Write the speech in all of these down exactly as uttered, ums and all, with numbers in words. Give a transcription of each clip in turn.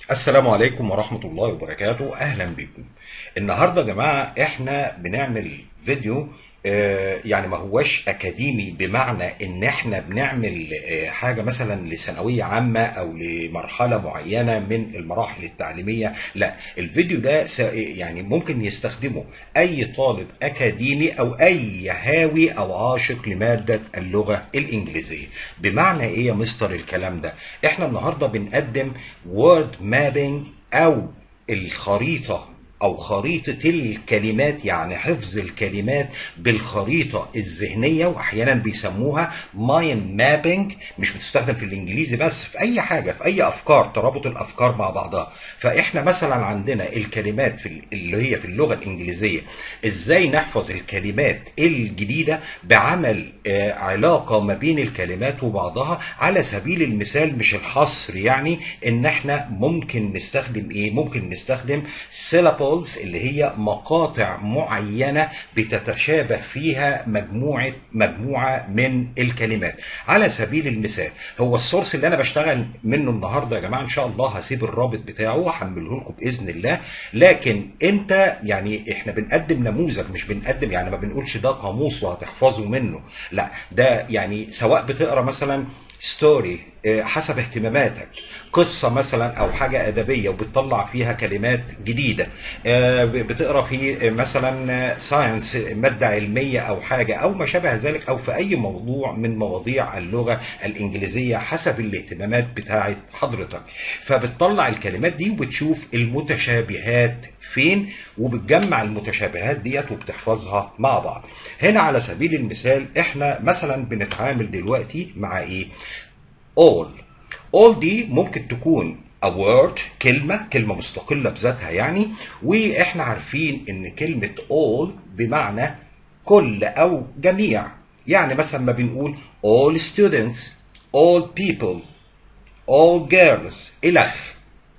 السلام عليكم ورحمة الله وبركاته. أهلا بكم. النهاردة يا جماعة إحنا بنعمل فيديو آه، يعني ما هوش أكاديمي، بمعنى إن إحنا بنعمل آه، حاجة مثلا لثانوية عامة أو لمرحلة معينة من المراحل التعليمية. لا، الفيديو ده س- يعني ممكن يستخدمه أي طالب أكاديمي أو أي هاوي أو عاشق لمادة اللغة الإنجليزية. بمعنى إيه يا مستر الكلام ده؟ إحنا النهاردة بنقدم وورد مابينج أو الخريطة أو خريطة الكلمات، يعني حفظ الكلمات بالخريطة الذهنية، وأحيانا بيسموها مايند مابينج. مش بتستخدم في الإنجليزي بس، في أي حاجة، في أي أفكار، ترابط الأفكار مع بعضها. فإحنا مثلا عندنا الكلمات في ال- اللي هي في اللغة الإنجليزية، إزاي نحفظ الكلمات الجديدة بعمل آه، علاقة ما بين الكلمات وبعضها. على سبيل المثال، مش الحصر، يعني إن إحنا ممكن نستخدم إيه؟ ممكن نستخدم syllables، اللي هي مقاطع معينة بتتشابه فيها مجموعة مجموعة من الكلمات. على سبيل المثال، هو السورس اللي انا بشتغل منه النهارده يا جماعه، ان شاء الله هسيب الرابط بتاعه وهحمله لكم باذن الله. لكن انت يعني احنا بنقدم نموذج، مش بنقدم يعني ما بنقولش ده قاموس وهتحفظوا منه. لا، ده يعني سواء بتقرا مثلا ستوري حسب اهتماماتك، قصة مثلا أو حاجة أدبية وبتطلع فيها كلمات جديدة، آه، بتقرا في مثلا ساينس، مادة علمية أو حاجة أو ما شابه ذلك، أو في أي موضوع من مواضيع اللغة الإنجليزية حسب الاهتمامات بتاعت حضرتك. فبتطلع الكلمات دي وبتشوف المتشابهات فين، وبتجمع المتشابهات ديت وبتحفظها مع بعض. هنا على سبيل المثال احنا مثلا بنتعامل دلوقتي مع ايه؟ all. all دي ممكن تكون a word، كلمة كلمة مستقلة بذاتها يعني. واحنا عارفين ان كلمة all بمعنى كل او جميع. يعني مثلا ما بنقول all students، all people، all girls الخ.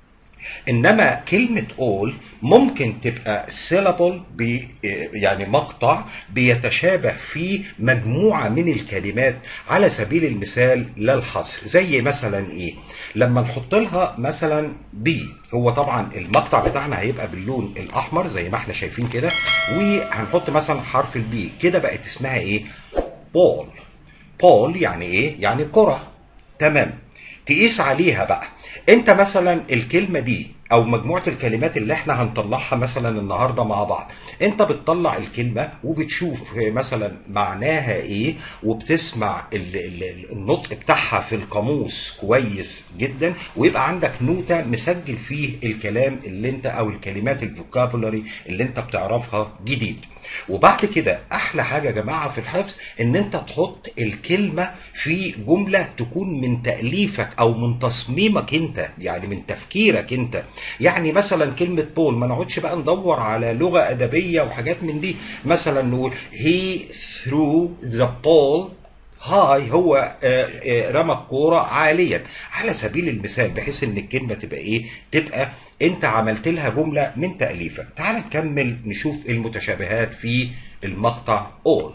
انما كلمة all ممكن تبقى syllable، ب يعني مقطع بيتشابه فيه مجموعة من الكلمات. على سبيل المثال لا الحصر، زي مثلا ايه؟ لما نحط لها مثلا بي، هو طبعا المقطع بتاعنا هيبقى باللون الاحمر زي ما احنا شايفين كده، وهنحط مثلا حرف البي كده، بقت اسمها ايه؟ بول. بول يعني ايه؟ يعني كرة. تمام. تقيس عليها بقى انت مثلا الكلمة دي او مجموعة الكلمات اللي احنا هنطلعها مثلا النهاردة مع بعض، انت بتطلع الكلمة وبتشوف مثلا معناها ايه، وبتسمع ال- ال- النطق بتاعها في القاموس كويس جدا، ويبقى عندك نوتة مسجل فيه الكلام اللي انت او الكلمات الفوكابولاري اللي انت بتعرفها جديد. وبعد كده احلى حاجه يا جماعه في الحفظ ان انت تحط الكلمه في جمله تكون من تاليفك او من تصميمك انت، يعني من تفكيرك انت. يعني مثلا كلمه بول، ما نقعدش بقى ندور على لغه ادبيه وحاجات من دي. مثلا نقول he threw the ball هاي، هو آه، آه، رمى الكوره عاليا، على سبيل المثال، بحيث ان الكلمه تبقى ايه؟ تبقى انت عملت لها جمله من تاليفك. تعال نكمل نشوف المتشابهات في المقطع all.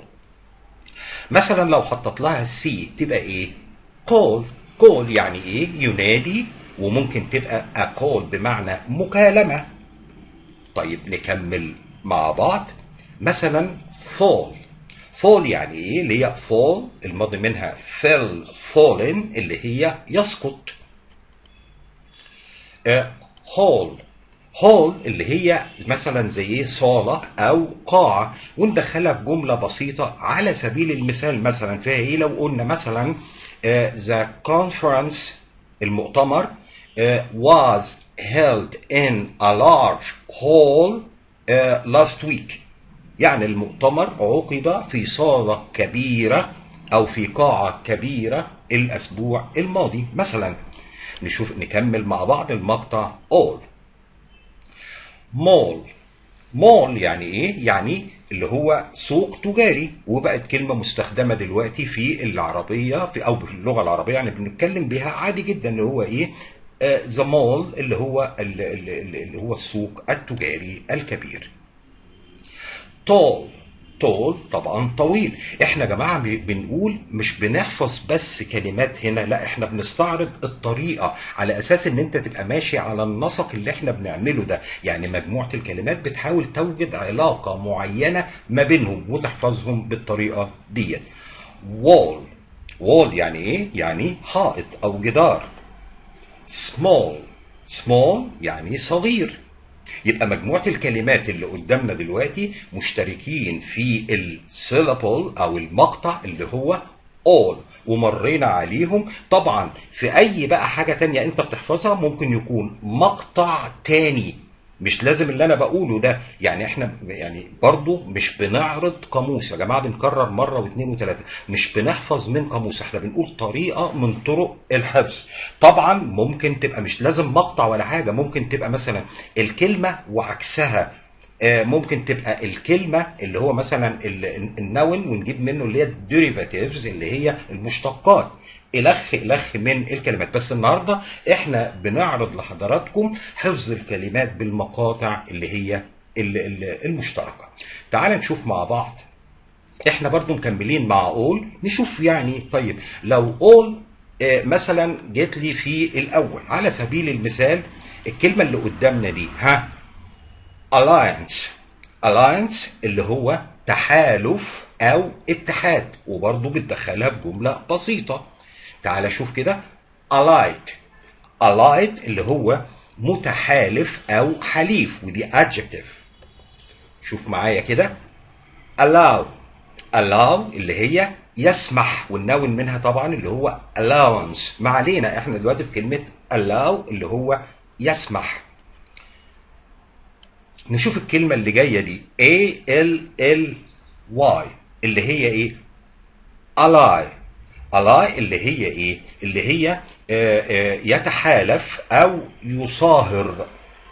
مثلا لو حطت لها سي تبقى ايه؟ call. call يعني ايه؟ ينادي. وممكن تبقى a call بمعنى مكالمه. طيب نكمل مع بعض. مثلا fall. fall يعني ايه؟ اللي هي fall الماضي منها fell، fallen اللي هي يسقط. آه hall. hall اللي هي مثلا زي ايه؟ صالة او قاعة، وندخلها في جملة بسيطة. على سبيل المثال مثلا فيها ايه؟ لو قلنا مثلا آه the conference، المؤتمر آه was held in a large hall آه last week. يعني المؤتمر عقد في صالة كبيرة أو في قاعة كبيرة الأسبوع الماضي مثلا. نشوف نكمل مع بعض المقطع all. مول. مول يعني إيه؟ يعني اللي هو سوق تجاري، وبقت كلمة مستخدمة دلوقتي في العربية، في أو في اللغة العربية، يعني بنتكلم بها عادي جدا، اللي هو إيه؟ ذا مول اللي هو اللي هو السوق التجاري الكبير. tall. tall طبعا طويل. احنا يا جماعه بنقول مش بنحفظ بس كلمات هنا، لا احنا بنستعرض الطريقه على اساس ان انت تبقى ماشي على النسق اللي احنا بنعمله ده، يعني مجموعه الكلمات بتحاول توجد علاقه معينه ما بينهم وتحفظهم بالطريقه ديت. wall wall يعني ايه؟ يعني حائط او جدار. small small يعني صغير. يبقى مجموعة الكلمات اللي قدامنا دلوقتي مشتركين في السيلابل او المقطع اللي هو all، ومرينا عليهم. طبعا في اي بقى حاجة تانية انت بتحفظها ممكن يكون مقطع تاني، مش لازم اللي انا بقوله ده. يعني احنا يعني برضو مش بنعرض قاموس يا جماعه، بنكرر مره واثنين وثلاثه، مش بنحفظ من قاموس، احنا بنقول طريقه من طرق الحفظ. طبعا ممكن تبقى مش لازم مقطع ولا حاجه، ممكن تبقى مثلا الكلمه وعكسها، ممكن تبقى الكلمه اللي هو مثلا النون ونجيب منه اللي هي الديريفاتيفز اللي هي المشتقات، الخ الخ من الكلمات. بس النهارده احنا بنعرض لحضراتكم حفظ الكلمات بالمقاطع اللي هي المشتركه. تعال نشوف مع بعض، احنا برضو مكملين مع اول. نشوف يعني طيب لو اول مثلا جت لي في الاول على سبيل المثال، الكلمه اللي قدامنا دي ها alliance alliance اللي هو تحالف او اتحاد، وبرضو بتدخلها في جمله بسيطه. تعال شوف كده allied allied اللي هو متحالف او حليف، ودي adjective. شوف معايا كده allow allow اللي هي يسمح، والنون منها طبعا اللي هو allowance. ما علينا، احنا دلوقتي في كلمه allow اللي هو يسمح. نشوف الكلمه اللي جايه دي A L L Y اللي هي ايه؟ ally ally اللي هي ايه؟ اللي هي آآ آآ يتحالف او يصاهر.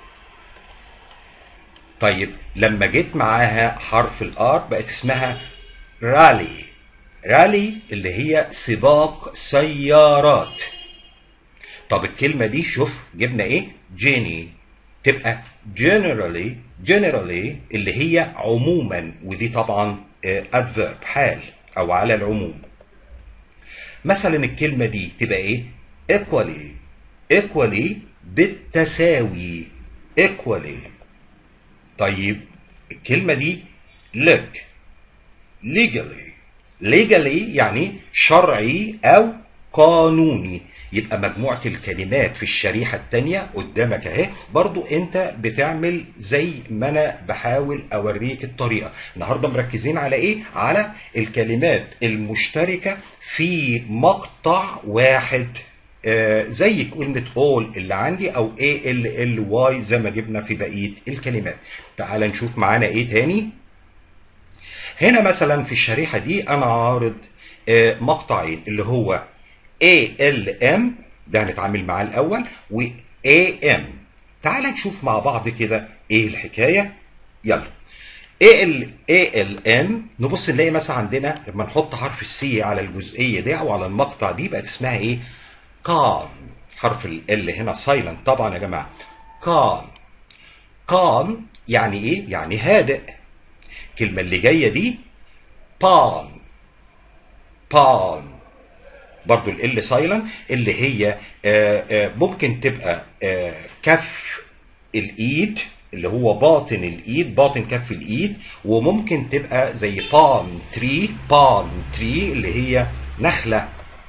طيب لما جيت معاها حرف الار بقت اسمها رالي رالي اللي هي سباق سيارات. طب الكلمه دي شوف جبنا ايه؟ جيني، تبقى generally generally اللي هي عموما، ودي طبعا adverb حال او على العموم. مثلا الكلمة دي تبقى ايه؟ equally equally بالتساوي equally. طيب الكلمة دي look legally legally يعني شرعي او قانوني. يبقى مجموعة الكلمات في الشريحة التانية قدامك اهي، برضو انت بتعمل زي ما انا بحاول اوريك الطريقة. النهاردة مركزين على ايه؟ على الكلمات المشتركة في مقطع واحد، آه زي كلمة all اللي عندي او A L L Y زي ما جبنا في بقية الكلمات. تعال نشوف معانا ايه تاني. هنا مثلا في الشريحة دي انا عارض آه مقطعين اللي هو A L M، ده هنتعامل معاه الأول، و A M. تعال نشوف مع بعض كده إيه الحكاية. يلا A L A L M نبص نلاقي مثلا عندنا لما نحط حرف السي على الجزئية دي أو على المقطع دي بقت اسمها إيه؟ calm. حرف ال L هنا silent طبعا يا جماعة. calm calm يعني إيه؟ يعني هادئ. الكلمة اللي جاية دي palm palm برضو ال سايلنت اللي هي آآ آآ ممكن تبقى كف الايد اللي هو باطن الايد، باطن كف الايد، وممكن تبقى زي بالم تري بالم تري اللي هي نخلة.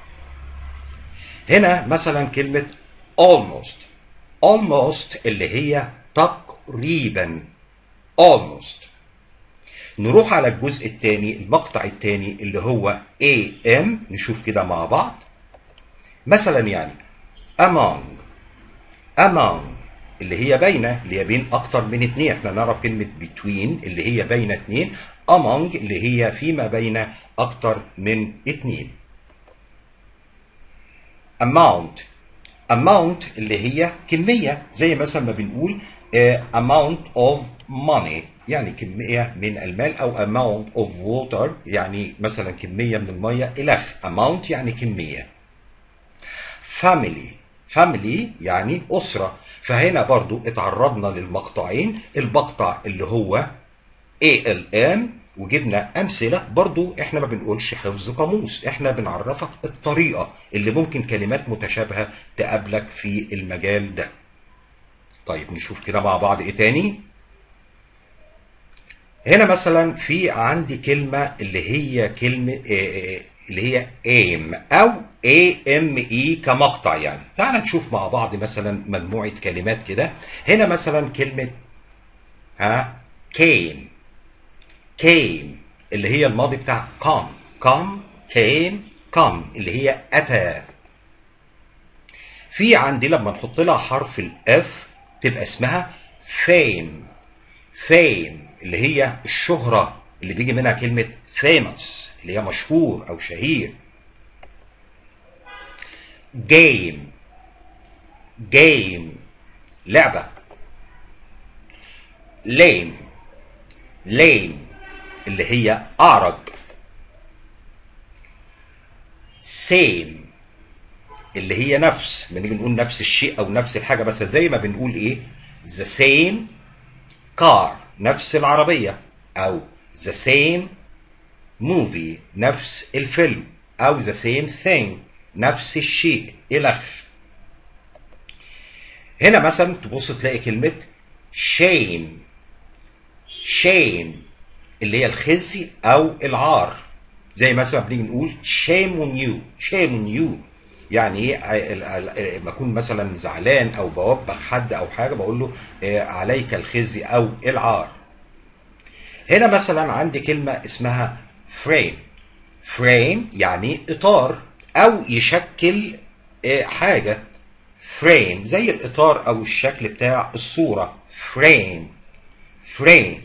هنا مثلا كلمة almost almost اللي هي تقريبا almost. نروح على الجزء الثاني المقطع الثاني اللي هو A M، نشوف كده مع بعض. مثلا يعني among among اللي هي بين، اللي هي بين اكتر من اتنين. احنا نعرف كلمة between اللي هي بين اتنين، among اللي هي فيما بين اكتر من اتنين. amount amount اللي هي كمية، زي مثلا ما بنقول uh, amount of money يعني كمية من المال، أو amount of water يعني مثلا كمية من المية إلخ. amount يعني كمية. family family يعني أسرة. فهنا برضو اتعرضنا للمقطعين، المقطع اللي هو A L M وجبنا امثله، برضو احنا ما بنقولش حفظ قاموس، احنا بنعرفك الطريقه اللي ممكن كلمات متشابهه تقابلك في المجال ده. طيب نشوف كده مع بعض ايه تاني. هنا مثلا في عندي كلمه اللي هي كلمه اللي هي aim او A M E كمقطع يعني. تعال نشوف مع بعض مثلا مجموعه كلمات كده. هنا مثلا كلمه ها came came اللي هي الماضي بتاع come come came come اللي هي أتى. في عندي لما نحط لها حرف الاف تبقى اسمها fame fame اللي هي الشهرة اللي بيجي منها كلمة famous اللي هي مشهور أو شهير. game game لعبة. lame lame اللي هي أعرج. same اللي هي نفس، بنيجي نقول نفس الشيء أو نفس الحاجة، بس زي ما بنقول إيه the same car نفس العربية، أو the same movie نفس الفيلم، أو the same thing نفس الشيء إلخ. هنا مثلا تبص تلاقي كلمة shame shame اللي هي الخزي او العار، زي مثلا بنيجي نقول shame on you shame on you يعني ايه لما اكون مثلا زعلان او بوبخ حد او حاجه بقول له عليك الخزي او العار. هنا مثلا عندي كلمه اسمها frame frame يعني اطار او يشكل حاجه. frame زي الاطار او الشكل بتاع الصوره. frame frame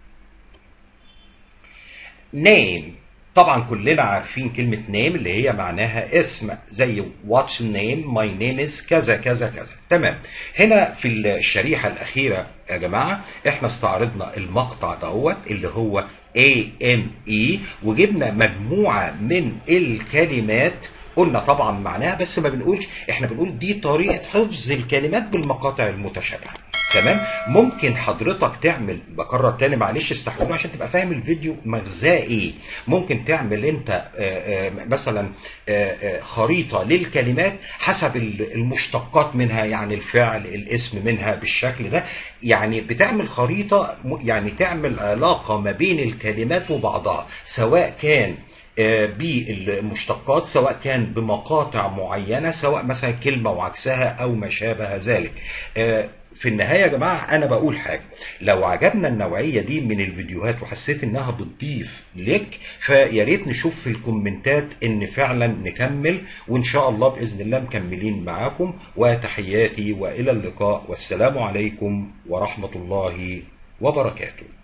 name طبعا كلنا عارفين كلمة name اللي هي معناها اسم، زي what's your name my name is كذا كذا كذا. تمام. هنا في الشريحة الأخيرة يا جماعة احنا استعرضنا المقطع دوت اللي هو A M E وجبنا مجموعة من الكلمات قلنا طبعا معناها، بس ما بنقولش، احنا بنقول دي طريقة حفظ الكلمات بالمقاطع المتشابهة. تمام. ممكن حضرتك تعمل، بكرر تاني معلش استحملوني عشان تبقى فاهم الفيديو مغزاه ايه. ممكن تعمل انت آآ آآ مثلا آآ خريطه للكلمات حسب المشتقات منها، يعني الفعل الاسم منها بالشكل ده، يعني بتعمل خريطه يعني تعمل علاقه ما بين الكلمات وبعضها، سواء كان بالمشتقات سواء كان بمقاطع معينه، سواء مثلا كلمه وعكسها او ما شابه ذلك. في النهاية يا جماعة أنا بقول حاجة، لو عجبنا النوعية دي من الفيديوهات وحسيت إنها بتضيف لك فيا ريت نشوف في الكومنتات إن فعلا نكمل، وإن شاء الله بإذن الله مكملين معاكم. وتحياتي وإلى اللقاء، والسلام عليكم ورحمة الله وبركاته.